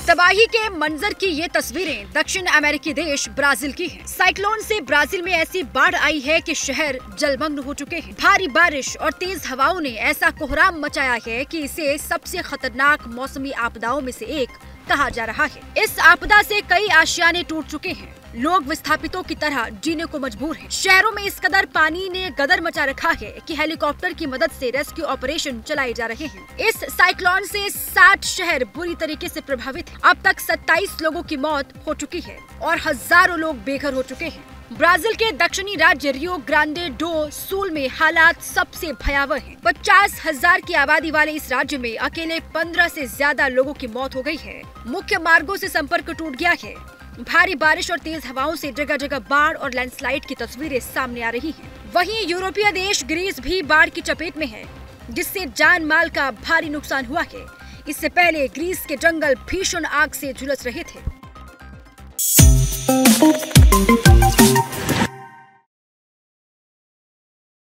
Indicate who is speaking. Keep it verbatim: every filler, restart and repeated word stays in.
Speaker 1: तबाही के मंजर की ये तस्वीरें दक्षिण अमेरिकी देश ब्राजील की हैं। साइक्लोन से ब्राजील में ऐसी बाढ़ आई है कि शहर जलमग्न हो चुके हैं। भारी बारिश और तेज हवाओं ने ऐसा कोहराम मचाया है कि इसे सबसे खतरनाक मौसमी आपदाओं में से एक कहा जा रहा है। इस आपदा से कई आशियाने टूट चुके हैं। लोग विस्थापितों की तरह जीने को मजबूर हैं। शहरों में इस कदर पानी ने गदर मचा रखा है कि हेलीकॉप्टर की मदद से रेस्क्यू ऑपरेशन चलाए जा रहे हैं। इस साइक्लोन से साठ शहर बुरी तरीके से प्रभावित हैं। अब तक सत्ताईस लोगों की मौत हो चुकी है और हजारों लोग बेघर हो चुके हैं। ब्राजील के दक्षिणी राज्य रियो ग्रांडे डो सुल में हालात सबसे भयावह हैं। पचास हजार की आबादी वाले इस राज्य में अकेले पंद्रह से ज्यादा लोगों की मौत हो गई है। मुख्य मार्गों से संपर्क टूट गया है। भारी बारिश और तेज हवाओं से जगह जगह बाढ़ और लैंडस्लाइड की तस्वीरें सामने आ रही हैं। वहीं यूरोपीय देश ग्रीस भी बाढ़ की चपेट में है, जिससे जान माल का भारी नुकसान हुआ है। इससे पहले ग्रीस के जंगल भीषण आग से झुलस रहे थे।